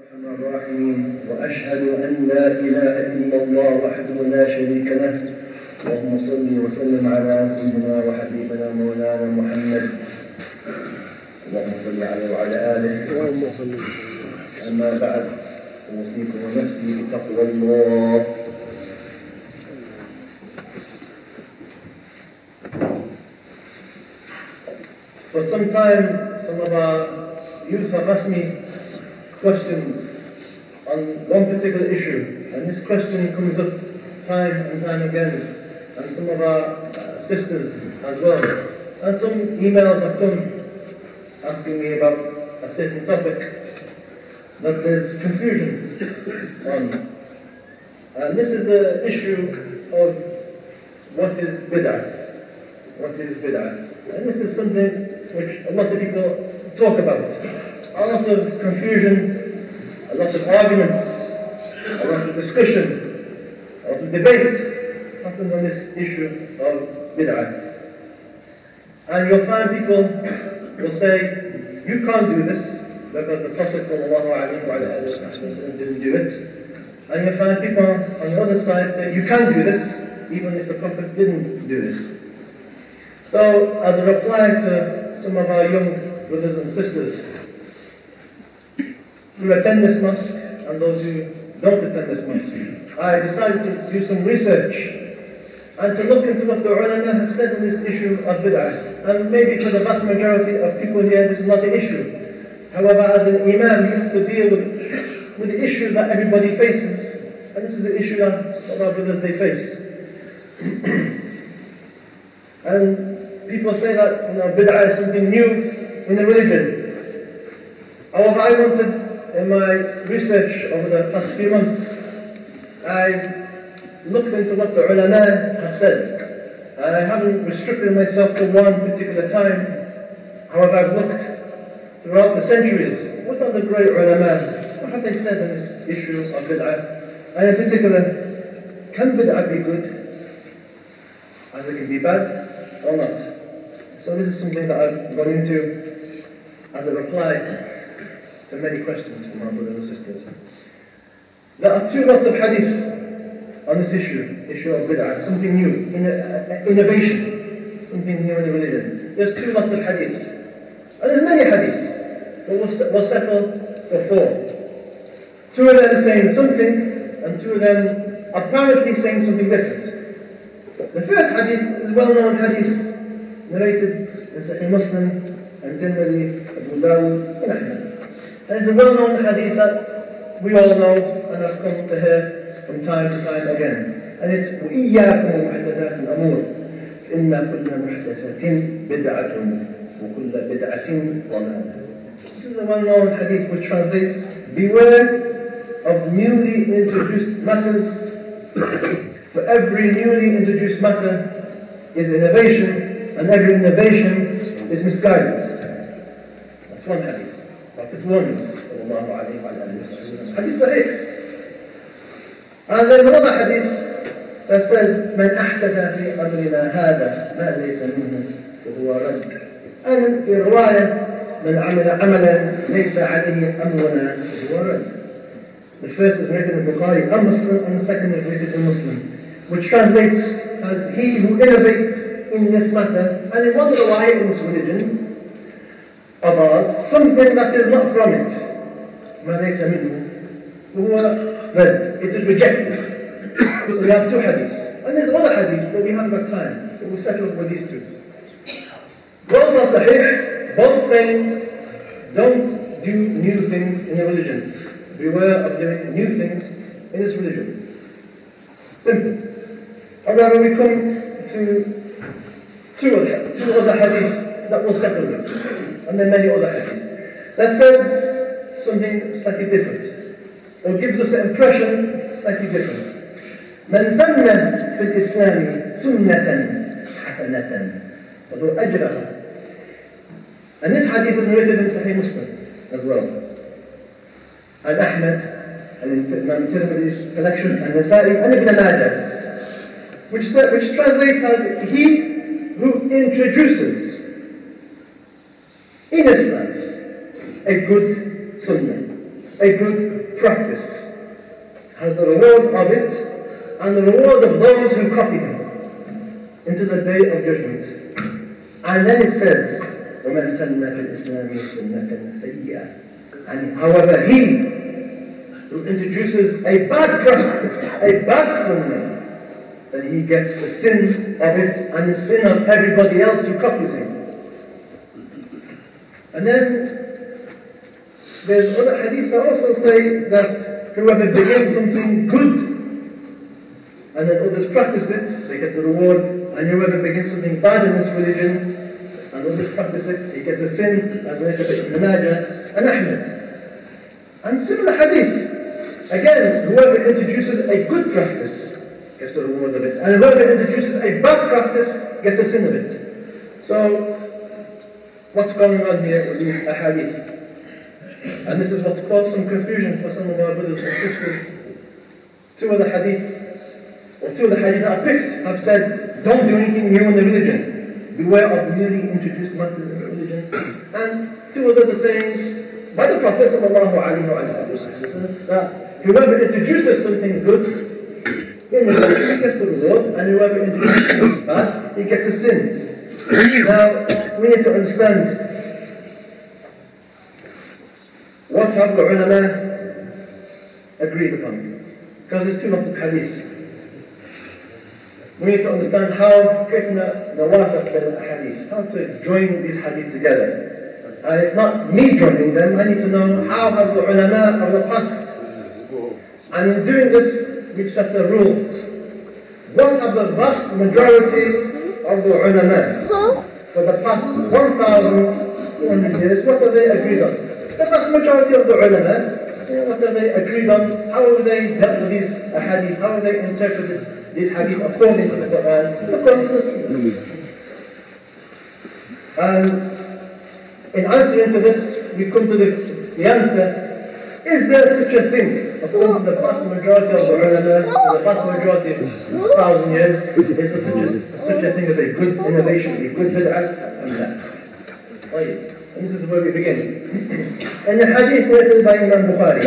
الرحمن الرحيم وأشهد أن لا إله إلا الله وحده لا شريك له اللهم صل وسلم على سيدنا وحبيبنا مولانا محمد اللهم صل عليه وعلى آله أما بعد أوصيكم ونفسي بتقوى الله. For some time, some of our youth have asked me questions on one particular issue, and this question comes up time and time again, and some of our sisters as well. And some emails have come asking me about a certain topic that there's confusion on. And this is the issue of what is bid'ah. What is bid'ah? And this is something which a lot of people talk about. A lot of confusion, a lot of arguments, a lot of discussion, a lot of debate happens on this issue of bid'ah. And you'll find people will say, you can't do this because the Prophet ﷺ didn't do it. And you'll find people on the other side say, you can do this even if the Prophet didn't do this. So, as a reply to some of our young brothers and sisters who attend this mosque and those who don't attend this mosque, I decided to do some research and to look into what the ulama have said on this issue of bid'ah. And maybe for the vast majority of people here, this is not an issue. However, as an imam, you have to deal with the issues that everybody faces, and this is an issue that some of our brothers they face. And people say that bid'ah is something new in the religion. However, I wanted, in my research over the past few months, I looked into what the ulama have said. And I haven't restricted myself to one particular time. However, I've looked throughout the centuries. What are the great ulama? What have they said on this issue of bid'ah? And in particular, can bid'ah be good as it can be bad or not? So this is something that I've gone into as a reply to many questions from our brothers and sisters. There are two lots of hadith on this issue of bid'ah, something new, innovation, something new in the religion. There's two lots of hadith. And there's many hadith, but we'll settle for four. Two of them saying something, and two of them apparently saying something different. The first hadith is a well-known hadith, narrated in Sahih Muslim, and Tirmidhi, Abu Dawud, and Ahmad. And it's a well-known hadith that we all know, and I've come to hear from time to time again. And it's وَإِيَّاكُمْ وَمُحْدَثَاتِ الْأَمُورِ إِنَّ كُلَّ مُحْدَثَةٍ بِدْعَةٌ وَكُلَّ بِدْعَةٍ ضَلَالَةٌ. This is a well-known hadith which translates, beware of newly introduced matters. For every newly introduced matter is innovation, and every innovation is misguided. That's one hadith. Prophet warnings, sallallahu alayhi wa sallam. Hadith sahih. And there's another hadith that says, مَنْ أَحْدَثَ فِي أَمْرِنَا هَذَا مَا لَيْسَ مِنْهُ فَهُوَ رَدٌّ. And في رواية, مَنْ عَمِلَ عَمَلًا لَيْسَ عَلَيْهِ أَمْرُنَا فَهُوَ رَدٌّ. The first is written in Bukhari and Muslim, and the second is written in Muslim, which translates as he who innovates in this matter, and in one riwayah in this religion of ours, something that is not from it. مَا لَيْسَ مِنْهُ فَهُوَ رَدٌّ. It is rejected. So we have two hadiths. And there's other hadith, but we haven't got time. So we settle with these two. Both are sahih, both saying, don't do new things in the religion. Beware of doing new things in this religion. Simple. However, we come to two other hadith that we'll settle with. And then many other hadith. That says something slightly different. Or gives us the impression slightly different. من سن في الإسلام سنة حسنة وله أجرها. And this hadith is narrated in Sahih Muslim as well. And Ahmad, and Imam Tirmidhi's collection, and Nasa'i, and Ibn Majah, which translates as he who introduces in Islam a good sunnah. a good practice, has the reward of it, and the reward of those who copy him into the day of judgment. And then it says, وَمَنْ سَنَّ فِي الْإِسْلَامِ سُنَّةً سَيِّئَةً. And however, he who introduces a bad practice, a bad sunnah, then he gets the sin of it and the sin of everybody else who copies him. And then there's other hadith that also say that whoever begins something good and then others practice it, they get the reward. And whoever begins something bad in this religion and others practice it, he gets a sin, as mentioned in Ibn Majah and Ahmed. And similar hadith. Again, whoever introduces a good practice gets the reward of it. And whoever introduces a bad practice gets the sin of it. So, what's going on here with these ahadith? And this is what's caused some confusion for some of our brothers and sisters. Two of the hadith I picked have said, don't do anything new in the religion. Beware of newly introduced matters in the religion. And two others are saying, by the Prophet ﷺ, that whoever introduces something good in the religion, he gets the reward, and whoever introduces something bad, he gets a sin. Now, we need to understand what have the ulama agreed upon. Because there's two lots of hadith. We need to understand how to join these hadith together. And it's not me joining them, I need to know how have the ulama of the past. And in doing this, we've set a rule. What have the vast majority of the ulama for the past 1,200 years, what have they agreed on? The vast majority of the ulama, what have they agreed on? How have they dealt with these hadith? How have they interpreted these hadith according to the Quran, according to the Sunnah? And in answering to this, we come to the answer, is there such a thing, according to the vast majority of the ulama, the vast majority of 1,000 years, is there such a thing as a good innovation, a good bid'ah? And this is where we begin. In the hadith written by Imam Bukhari,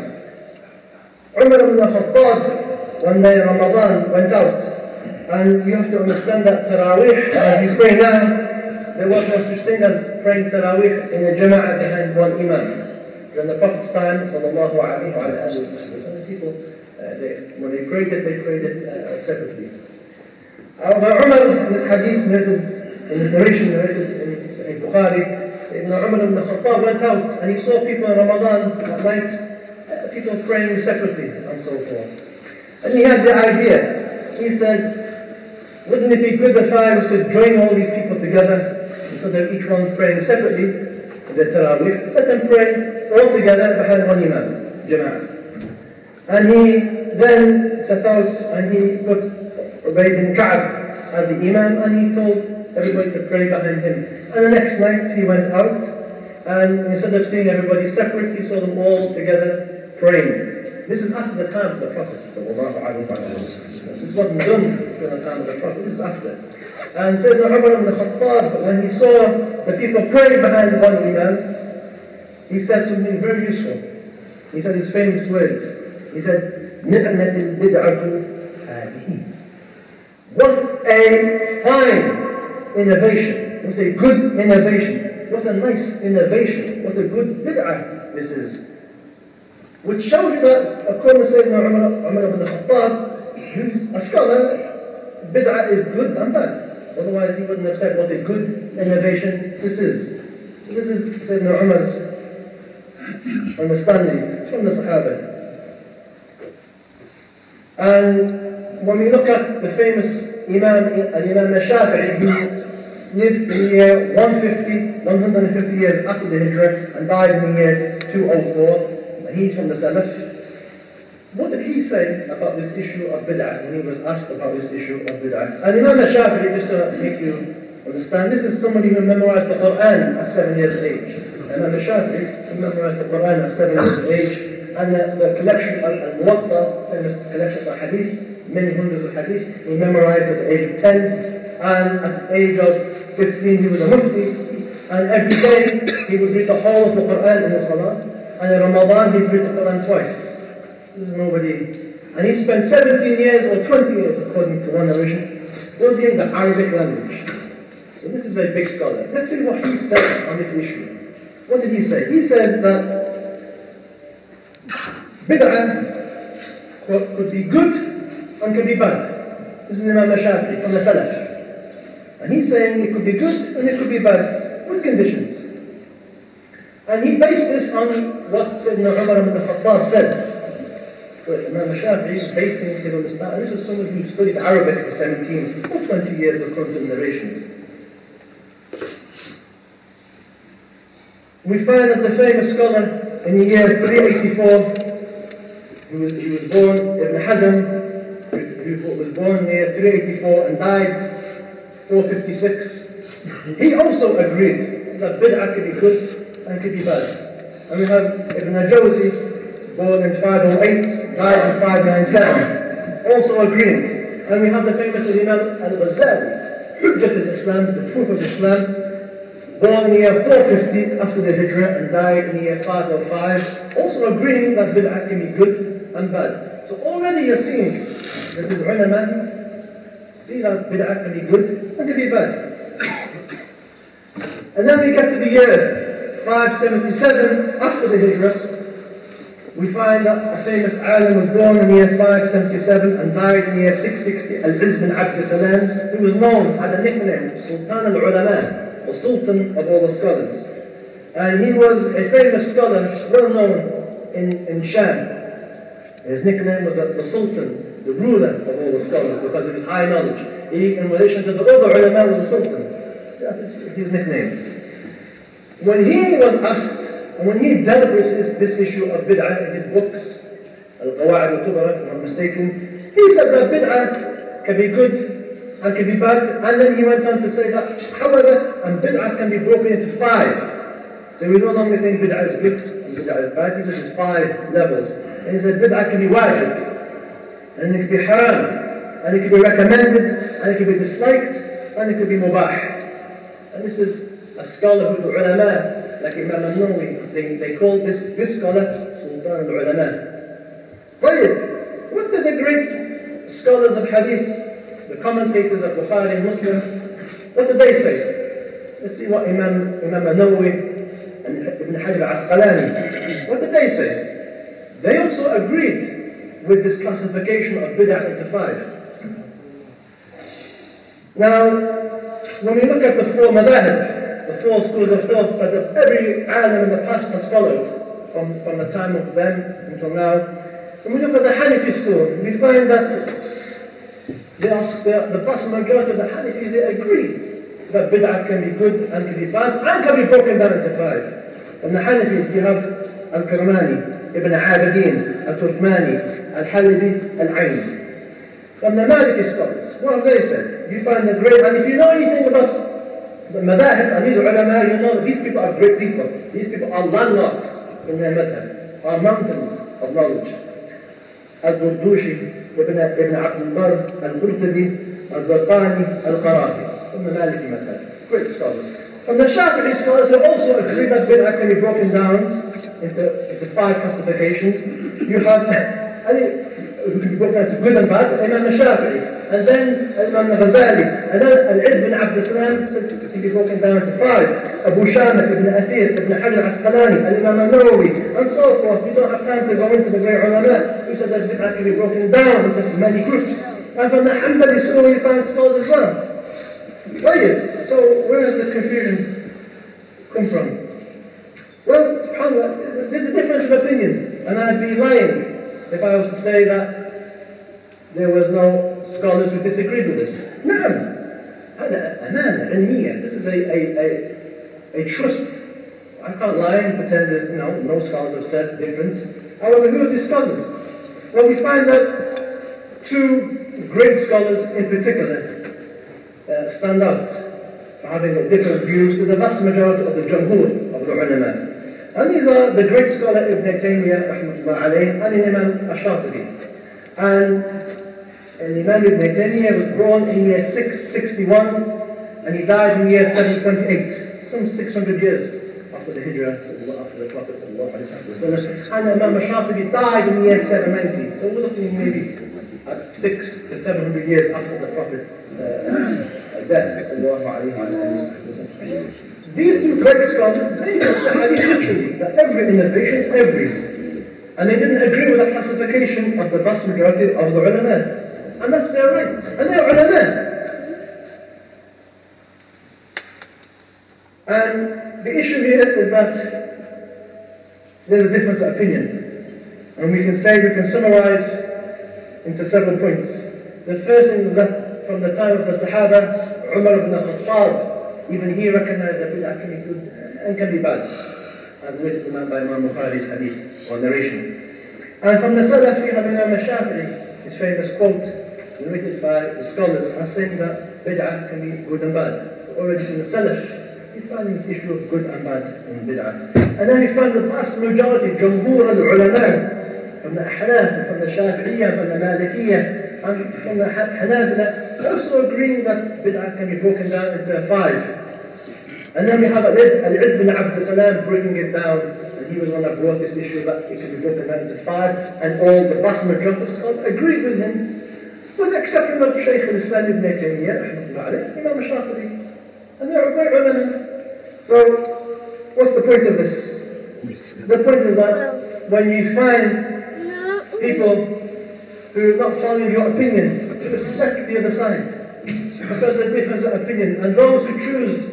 Umar ibn Khattab, one day Ramadan went out, and you have to understand that Taraweeh, as we pray now, there was no such thing as praying Taraweeh in a jama'ah behind one imam. During the Prophet's time, sallallahu alayhi wa sallam, people, when they prayed it separately. However, Umar, in this hadith, in this narration narrated in Sahih Bukhari, Sayyidina Umar ibn Khattab went out and he saw people in Ramadan at night, people praying separately and so forth. And he had the idea. He said, wouldn't it be good if I was to join all these people together, instead of each one praying separately, the Taraweeh, let them pray all together behind one imam, jama'ah. And he then set out and he put Ubay bin Ka'b as the imam and he told everybody to pray behind him. And the next night he went out and instead of seeing everybody separate, he saw them all together praying. This is after the time of the Prophet. This wasn't done during the time of the Prophet, this is after. And Sayyidina Umar ibn Khattab, when he saw the people praying behind one imam, he said something very useful. He said his famous words. He said, نِعْمَةِ الْبِدْعَةُ هَذِهِ. What a fine innovation. What a good innovation. What a nice innovation. What a good bid'ah this is. Which shows you that, according to Sayyidina Umar ibn Khattab, who's a scholar, bid'ah is good and bad. Otherwise he wouldn't have said what a good innovation this is. This is Sayyidina Umar's understanding from the Sahaba. And when we look at the famous Imam al-Shafi'i, who lived in the year 150 years after the Hijrah and died in the year 204, he's from the Salaf. What did he say about this issue of bid'ah when he was asked about this issue of bid'ah? And Imam al-Shafi'i, just to make you understand, this is somebody who memorized the Quran at 7 years of age. Imam al-Shafi'i memorized the Quran at 7 years of age, and the collection of al-Muwatta, famous collection of hadith, many hundreds of hadith, he memorized at the age of 10, and at the age of 15 he was a mufti, and every day he would read the whole of the Quran in the Salah. and in Ramadan he'd read the Quran twice. This is nobody. And he spent 17 years or 20 years, according to one narration, studying the Arabic language. So this is a big scholar. Let's see what he says on this issue. What did he say? He says that bid'ah could be good and could be bad. This is Imam Shafi'i from the Salaf. And he's saying it could be good and it could be bad, with conditions. And he based this on what Sayyidina Umar ibn al-Khattab said. So Imam Shafi'i is basing his understanding. This is someone who studied Arabic for 17 or 20 years according to narrations. We find that the famous scholar in the year 384, he was born, Ibn Hazm, who was born in the year 384 and died 456. He also agreed that bid'ah could be good and could be bad. And we have Ibn al-Jawzi, born in 508, died in 597, also agreeing. And we have the famous Imam al-Ghazali, Hujjat al-Islam, the proof of Islam, born in the year 450 after the Hijrah and died in the year 505, also agreeing that bid'ah can be good and bad. So already you're seeing that these ulama see that bid'ah can be good and can be bad. And then we get to the year 577 after the Hijrah. We find that a famous alim was born in the year 577 and died in the year 660, Al-Izz bin Abd Salam, who was known, had a nickname, Sultan al-Ulama, the Sultan of all the scholars. And he was a famous scholar, well known in Sham. His nickname was the Sultan, the ruler of all the scholars, because of his high knowledge. He, in relation to the other ulama, was a Sultan. That's his nickname. When he was asked, and when he dealt with this issue of bid'ah in his books, Al-Qawa'id al-Kubra, if I'm not mistaken, he said that bid'ah can be good and can be bad, and then he went on to say that, however, and bid'ah can be broken into 5. So he's no longer saying bid'ah is good and bid'ah is bad, he said there's 5 levels. And he said bid'ah can be wajib, and it can be haram, and it can be recommended, and it can be disliked, and it can be mubah. And this is a scholar who the ulama, like Imam al-Nawawi, they call this scholar Sultan al-Ulama. What did the great scholars of hadith, the commentators of Bukhari and Muslim, what did they say? Let's see what Imam al-Nawawi and Ibn Hajar al-Asqalani, what did they say? They also agreed with this classification of bid'ah into 5. Now, when we look at the 4 madahib, the 4 schools of thought that every alim in the past has followed from the time of them until now, when we look at the Hanafi school, we find that the vast majority of the Hanafis, they agree that bid'ah can be good and can be bad and can be broken down into 5. From the Hanafis, we have Al-Kirmani, Ibn Abidin, Al-Turkmani, Al-Halabi, Al-Aini. From the Maliki scholars, what have they said? You find the great, and if you know anything about the madahib and these ulama, you know that these people are great people. These people are landmarks in their madhab, are mountains of knowledge. Al-Burdushi, Ibn Abd al-Barr, Al-Qurtubi, Al-Zarqani, Al-Qarafi, from the Maliki madhab. Great scholars. From the Shafi'i scholars, who also agree that bid'ah can be broken down into 5 classifications. You have who can be broken into good and bad, Imam al-Shafi'i, and then Imam al-Ghazali, and then Al-Izz bin Abd Salam said to be broken down into 5. Abu Shamah, Ibn Athir, Ibn Hajar al-Asqalani, Al-Imam al-Nawawi, and so forth. We don't have time to go into the great ulama who said that bid'ah can be broken down into many groups. And from the Hanbali school we find scholars as well. So where does the confusion come from? Well, subhanAllah, there's a difference of opinion, and I'd be lying if I was to say that there was no scholars who disagreed with this. Na'am. هذا أمانة علمية. This is a trust. I can't lie and pretend there's no scholars have said different. However, who are these scholars? Well, we find that 2 great scholars in particular stand out for having a different view to the vast majority of the Jamhur of the ulama. And these are the great scholar Ibn Taymiyyah, rahmatullah alayh, and Imam al-Shatibi. And Imam Ibn Taymiyyah was born in year 661, and he died in year 728, some 600 years after after the Hijrah, after the Prophet ﷺ. And Imam al-Shatibi died in the year 790. So we're looking maybe at 600 to 700 years after the Prophet's death. These two great scholars, they took the hadith literally, that every innovation is every. And they didn't agree with the classification of the vast majority of the ulama. And that's their right. And they're ulama. And the issue here is that there's a difference of opinion. And we can summarize into several points. The first thing is that from the time of the Sahaba, Umar ibn Khattab, even he recognized that bid'ah can be good and can be bad. As noted by Imam Bukhari's hadith or narration. And from the Salaf, we have Imam al-Shafi'i, his famous quote, narrated by the scholars, as saying that bid'ah can be good and bad. So already from the Salaf, we find this issue of good and bad in bid'ah. And then we find the vast majority, Jumhur al-Ulama, from the Ahnaf, from the Shafi'iyya, from the Malikiyyah, and from the Hanabila, also agreeing that bid'ah can be broken down into 5. And then we have Al-Izz bin Abd Salam breaking it down, and he was one that brought this issue that it can be broken down into 5, and all the vast majority of scholars agreed with him, with the exception of Shaykh al-Islam ibn Taymiyyah, Imam al-Shatibi, and they're great ulama. So, what's the point of this? The point is that when you find people who are not following your opinion, to respect the other side, because of the difference of opinion, and those who choose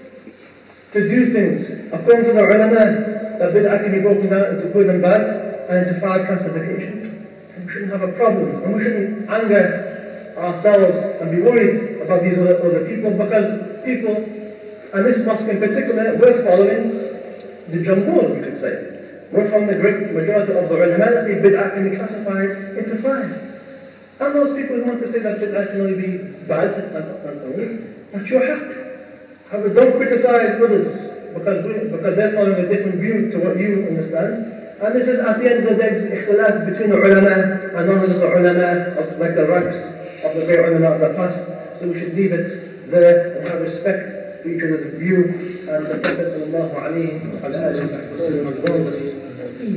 to do things according to the ulama, that bid'ah can be broken down into good and bad, and into 5 classifications. And we shouldn't have a problem, and we shouldn't anger ourselves and be worried about these other people, because people, and this mosque in particular, we're following the Jumhur, you could say. We're from the great majority of the ulama that say bid'ah can be classified into 5. And those people who want to say that bid'ah can only be bad and only, that's your haqq. However, don't criticize others because they're following a different view to what you understand. And this is at the end of the day, this is ikhtilaf between the ulama and non-religious ulama, like the ranks of the great ulama of the past. So we should leave it there and have respect for each other's view. And the Prophet sallallahu alayhi wa sallam has warned us,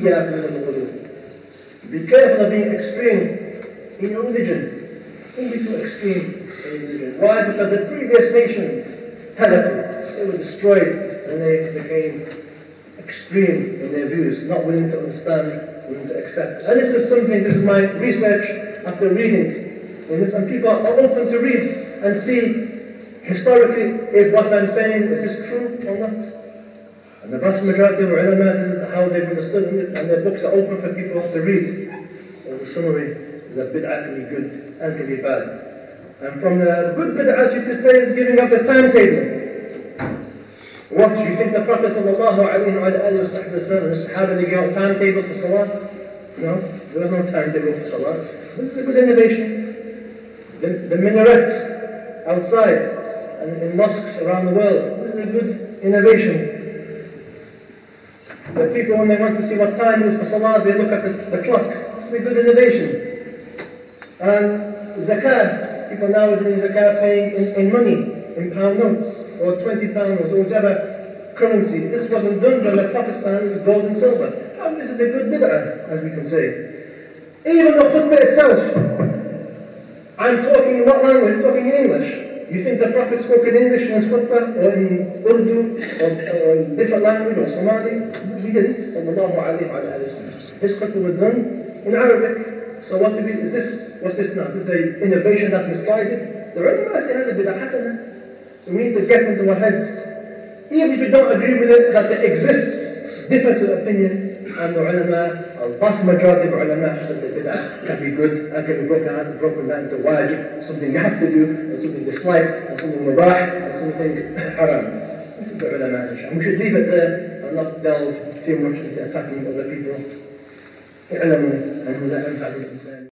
be careful of being extreme in your religion. Don't be too extreme in religion. Why? Because the previous nations, they were destroyed and they became extreme in their views, not willing to understand, willing to accept. And this is my research after reading in this, and people are open to read and see historically if what I'm saying is this true or not. And the vast majority of ulama, this is how they've understood it, and their books are open for people to read. So the summary is that bid'ah can be good and can be bad. And from the good bid'ahs, you could say, is giving up the timetable. What, do you think the Prophet sallallahu alayhi wa sallam and the Sahaba, they gave out timetable for salah? No, there was no timetable for salah. This is a good innovation. The minaret outside and in mosques around the world, this is a good innovation. The people, when they want to see what time it is for salah, they look at the clock. This is a good innovation. And zakah. People now are doing zakah paying in money, in pound notes, or 20 pound notes, or whatever currency. This wasn't done when the Prophet's time, it was gold and silver. And this is a good bid'ah, as we can say. Even the khutbah itself. I'm talking in what language? I'm talking in English. You think the Prophet spoke in English in his khutbah, or in Urdu, or in different language, or Somali? He didn't. Sallallahu alayhi wa sallam. His khutbah was done in Arabic. So what's this now? Is this an innovation that's misguided? The ulama say hada bid'ah hasana. So we need to get into our heads, even if you don't agree with it, that there exists difference of opinion, and the ulama, or vast majority of ulama, said that bid'ah can be good and can be broken down into wajib, something you have to do, and something disliked, and something mubah, and something haram. This is the ulama, and we should leave it there and not delve too much into attacking other people. اعلموا أنه لا ينفع الإنسان